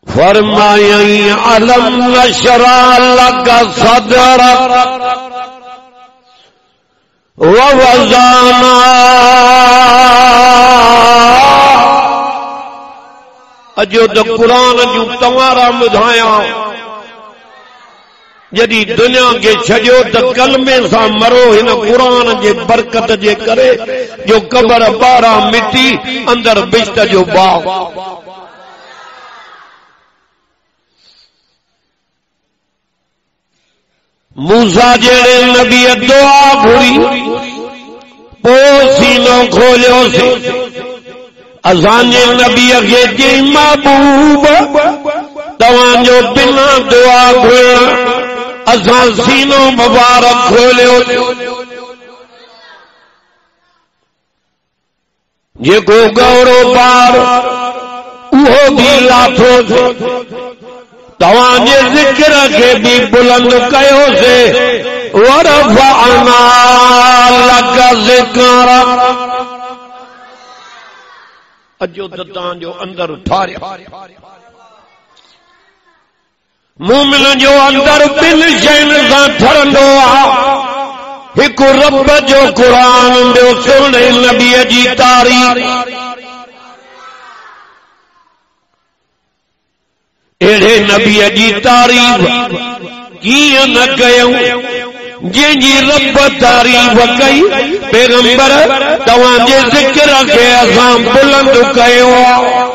فرمائیں علم نشرح لک صدرک ووضعنا اجو تو قرآن جو تمہارا مدھایا جدی دنیا کے چھجو تو کلمے سا مرو ہن قرآن جے برکت جے کرے جو قبر بارہ مٹی اندر بشت جو باغ موسیٰ جیڑے نبی دعا گھری پو سینوں کھولیو سے ازان جے نبی اگے جی محبوب توان جو بنا دعا گھرنا ازان سینوں مبارک کھولیو جے کو گورو بار اوہو بھی لاتھو سے توان جے ذکر کے بھی بلند کہو سے ورفعنا لک ذکرک اجو دتان جو اندر اٹھاریا مومن جو اندر بن شین سان ٹھرندو آ ایک رب جو قرآن ॿियो سونے نبی جی تاریخ اڑے نبی جی تعریف کیوں نہ کیوں جن جی رب تعریف کئی پیغمبر تواں جے ذکر کے اساں بلند کیوں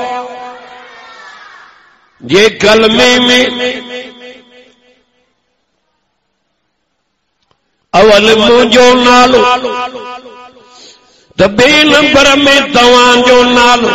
جے کلمے میں اول مجھو نالو تو بے نمبر میں تواں جو نالو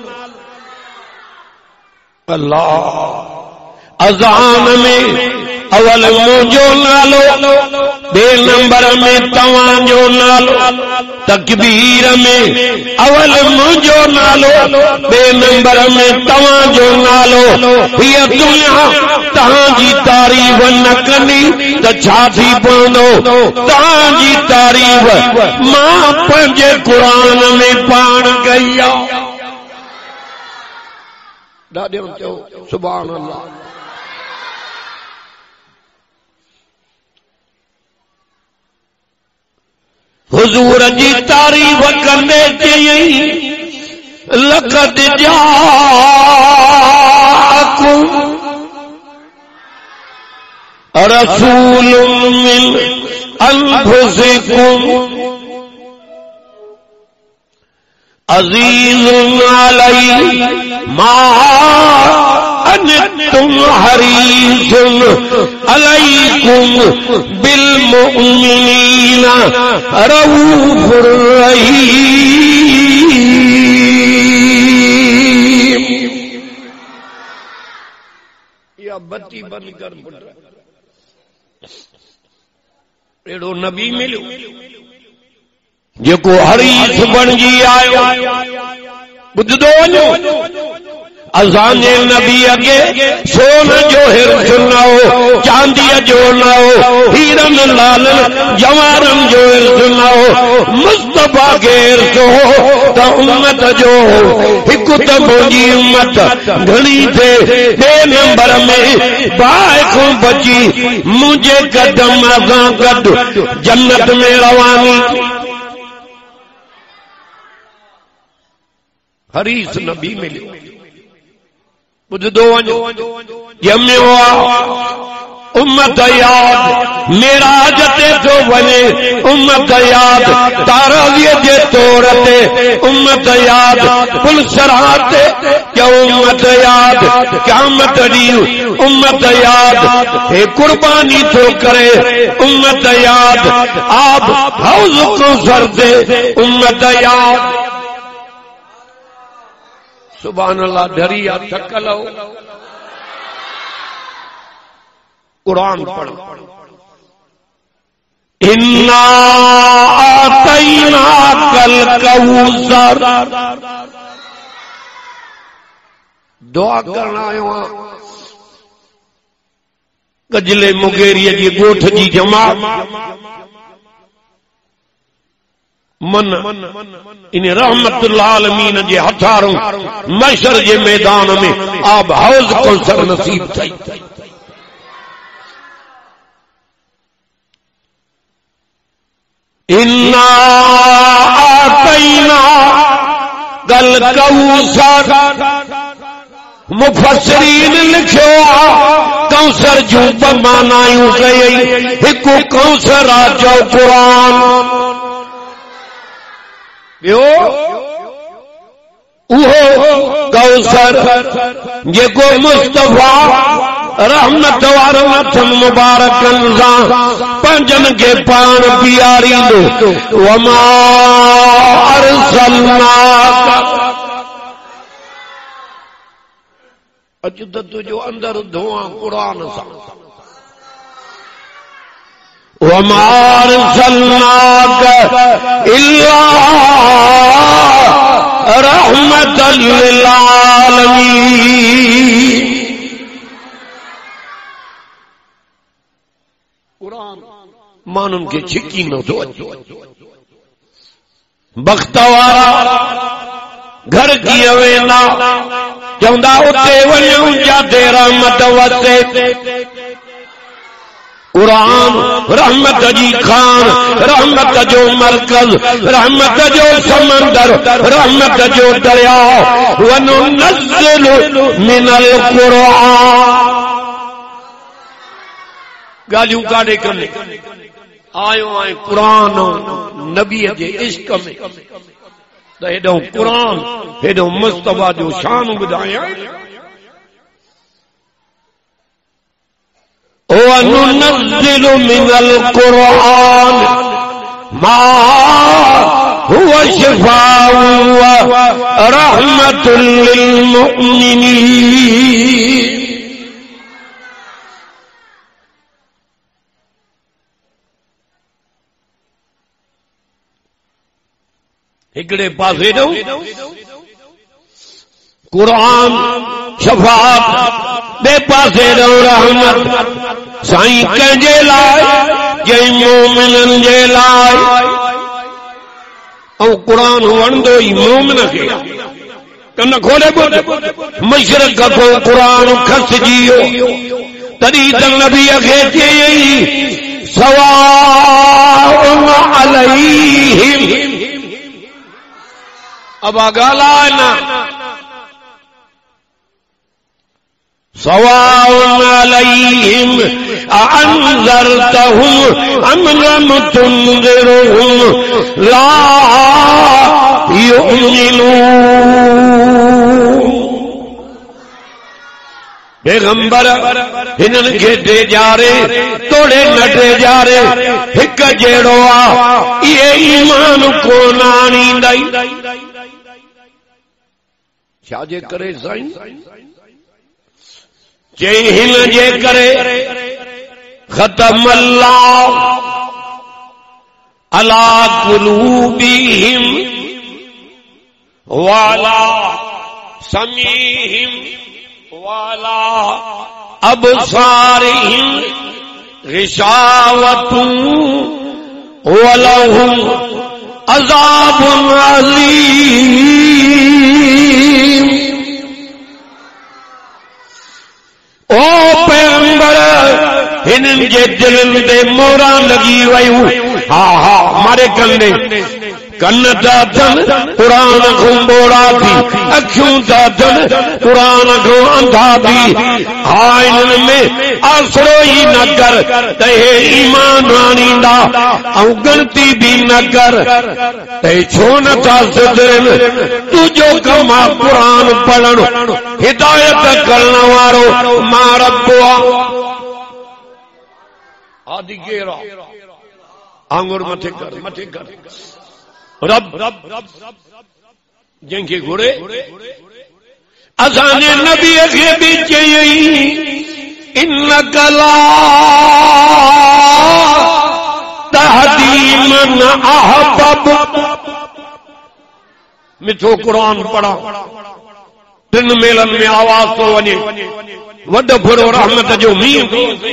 اللہ اذان میں اول مجھو نالو بے نمبر میں تواں جو نالو تکبیر میں اول مجھو نالو بے نمبر میں تواں جو نالو یہ دنیا تہاں جی تعریف نہ کنی تو چھا تھی پوندو تہاں جی تعریف ماں پنجے قرآن میں پان گئی ڈاڈے سبحان اللہ حضور جی تعریف کرنے چاہیے لقد جاءکم رسول من انفسکم عزیز علی ما انتم حریص علیکم بالمؤمنین رؤوف رحیم. یا بتی بند کر ایڑو نبی ملو جکو حریص بن جی آئے بدھ دو وجو ازان نبی اگے سون جو ہرس نہ ہو چاندی جو نہ ہو ہیرن لال جوارن جو ہرس نہ ہو مصطفیٰ کے ہرس ہو تو امت جو ایک تو مجھے امت گھنی تھے بے نمبر میں بائے کو بچی مجھے قدم ازان قد جنت میں روانی حریص نبی ملے بدھ دو جمعوا امت یاد میرا جتے تو بنے امت یاد تاراویہ جے توڑتے امت یاد پل سراتے کیا امت یاد قیامت دیو امت یاد اے قربانی تو کرے امت یاد آپ حوض کو سر دے امت یاد. سبحان اللہ دھریا تھکلو قرآن پڑھ اِنَّا آتَيْنَاكَ الْكَوْثَرَ دعا کرنا ہے وہاں کجلے مغیری جی گوٹھ جی جماعت من ان رحمت العالمین جے ہتھاروں محشر جے میدان میں آب حوض کوثر نصیب تھئی. انا آتینا گل کوثر مفسرین لکھو کوثر جو بمانایوں گئی ہکو کوثر آجو قرآن بیو اوہ کوثر جیکو مصطفیٰ رحمت وارمت مبارکن زان پنجن کے پان پیاری دو وما ارسلناک اجدت جو اندر دھواں قرآن سا وما ارسلناک الا رحمت للعالمین. قرآن مانن کے چھکی نہ دو بختوارا گھر کی اوینا چوندا اتے ونیوں جاتے رحمت وسے قرآن رحمت جی خان رحمت جو مرکز رحمت جو سمندر رحمت جو دریا وننزل من القرآن گالیوں کاڑے کرنے آئیوں آئیں قرآن نبی جے عشق میں تو ہیڈوں قرآن ہیڈوں مصطفیٰ جو شان بدائیں وَنُنَزِّلُ مِنَ الْقُرْآنِ مَا هُوَ شِفَاءٌ وَرَحْمَةٌ لِّلْمُؤْمِنِينَ. ایکڑے پاسے دو قرآن شفاعت بے پاسے دو رحمت سائیں کنجے لائے جائیں مومنن جے لائے او قرآن وندو ہی مومن کے کنا کھولے بودے مشرق کو قرآن کھس جیو ترید نبی اگھیتے سواء علیہم اب آگالا نا سواء علیہم اعنذرتہم ام لم تنذرہم لا یؤمنون. پیغمبر ہنن کے دے جارے توڑے نٹے جارے ہک جیڑو آ یہ ایمان کو نانی دائی کیا جے کرے سائیں ہن جے کرے ختم اللہ علی قلوبہم وعلی سمیعہم وعلی ابصارہم غشاوۃ ولہم عذاب عظیم. او پیغمبر ہنن جے دلن دے مورا لگی ویو ہاں ہاں ہمارے کنے کن تا تن قرآن کو موڑا تھی اکھوں تا تن قرآن کو اندھا تھی ہاں انہوں میں آسرو ہی نہ کر تے ایمان رانی دا او گنتی بھی نہ کر تے چھونا تا صدرن تو جو کما قرآن پڑھن ہدایت کرنا وارو ماں ربوا آدھی گیرہ آنگور مٹھے کر رب جن کے گھوڑے ازانے نبی کے بیچ انک لا تہدی من احبب. مٹھو قرآن پڑھا دن میلن میں آواز تو ونے وڈ بھرو رحمت جو مین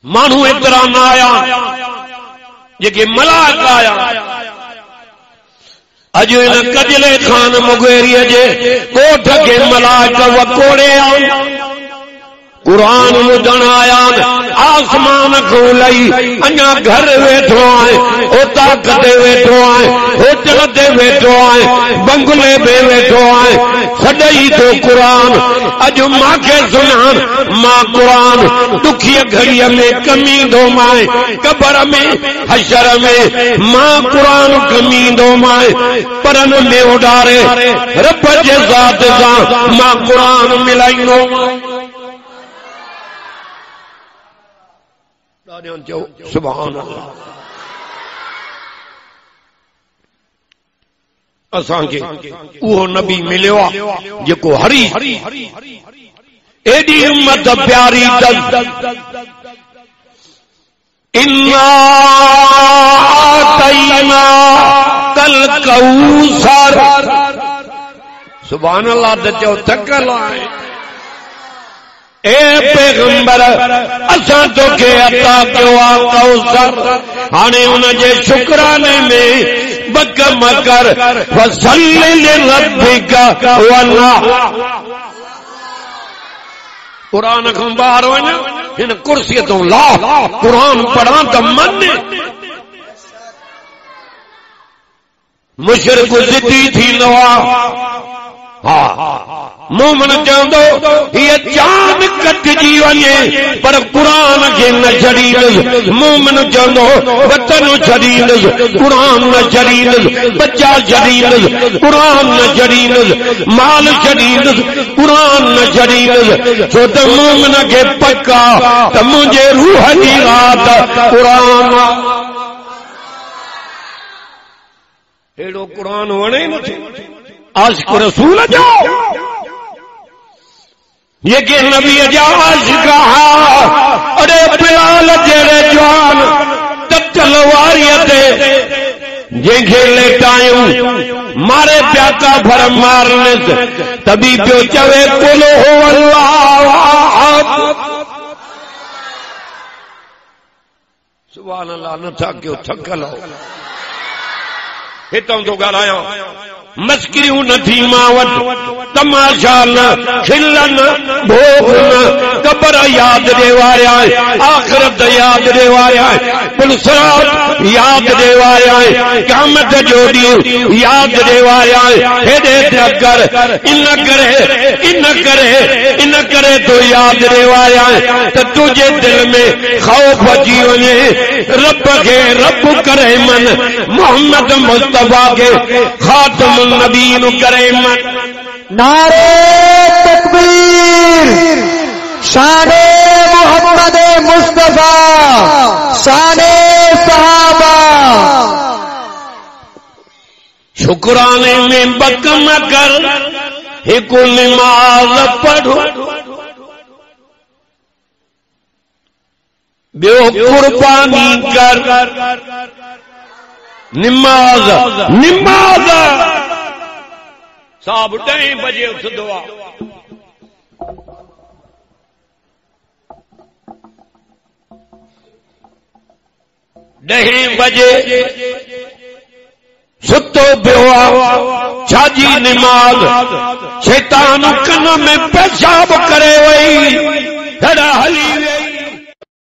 مانو اتران آیا جے ملاک آیا اجو ان کجلے خان مغیری جے کوٹھ کے ملاک وکوڑے آن قرآن مدن آیا آسمان کو لئی انیا گھر ویٹھو آئے او طاقت ویٹھو آئے ہوٹل دے ویٹھو آئے بنگلے بے ویٹھو آئے سڈئی تو قرآن اج ماں کے سنان ماں قرآن دکھی گھڑی میں کمی دو مائے قبر میں حشر میں ماں قرآن کمی دو مائے پرن میں اڈارے رب جے ذات سا ماں قرآن ملائی دو سبحان اللہ اساں کے وہ نبی ملوا جکو ہری ایڈی امت پیاری دل انا آتینا کل کوثر سبحان اللہ دچو تکل آئے اے پیغمبر اساں تو کے عطا کیوا کوثر ہانے ان جے شکرانے میں بک مکر فصلی لربک ونحر قرآن کو باہر ہوئے ان کرسی تو لا قرآن پڑھا تو من مشرق ضدی تھی نوا مومن چاندو یہ جان کٹ جی ونے پر قرآن کے نہ چڑیندس مومن چاندو وطن چڑیندس قرآن نہ چڑیندس بچہ چڑیندس قرآن نہ چڑیندس مال چڑیندس قرآن نہ چڑیندس سو تو مومن کے پکا تو مجھے روح کی رات قرآن ایڈو قرآن ونے نہ عاشق رسول جاؤ یہ کہ نبی جا عاشق ارے بلال جڑے جوان تلواریت جے کھیلے ٹایوں مارے پیا کا بھر مارنے تبھی پیو چوے قل هو اللہ احد سبحان اللہ نہ تھا کیوں تھکل ہو ہتوں تو ڳالهايان مسکریوں نہ تھی ماوت تماشا نہ کھلن بھوک نہ قبر یاد دے واریا آخرت یاد دے واریا پلسرات یاد دے واریا قیامت جو ڈیو یاد دے واریا ہیڈے کر ان کرے تو یاد دے واریا تے تجھے دل میں خوف اچی ونے رب کے رب کرے من محمد مصطفیٰ کے خاتم النبیین کرے من نعرے تکبیر شان محمد مصطفیٰ شان صحابہ شکرانے میں بکم کر ایک نماز پڑھو بیو قربانی کر نماز صاحب 10 بجے اٹھ دعا 10 بجے ستو بیوا چھاجی نماز شیطان کن میں پیشاب کرے وئی ہڑا ہلی